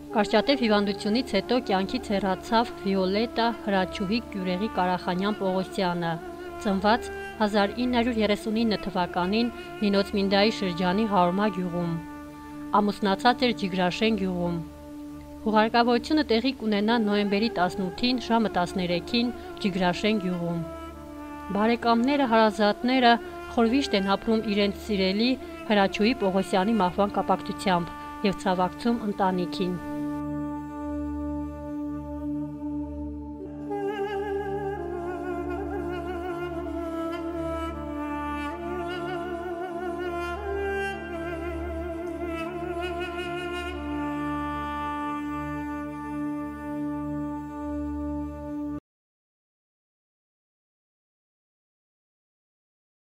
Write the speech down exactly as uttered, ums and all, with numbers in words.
Կարճատև հիվանդությունից հետո կյանքից հեռացավ Վիոլետա Հրաչուհի Գյուրեղի Կարախանյան Պողոսյանը, ծնված հազար ինը հարյուր երեսունինը թվականին Նինոցմինդայի շրջանի Հարումա գյուղում։ Ամուսնացած էր Ջիգրաշեն գյուղում։ Հուղարկավորությունը տեղի կունենա նոյեմբերի տասնութին ժամը տասներեքին Ջիգրաշեն գյուղում։ Բարեկամները, հարազատները խորհիշտ են ապրում իրենց սիրելի Հրաչուհի Պողոսյանի մահվան կապակցությամբ և ցավակցում ընտանիքին։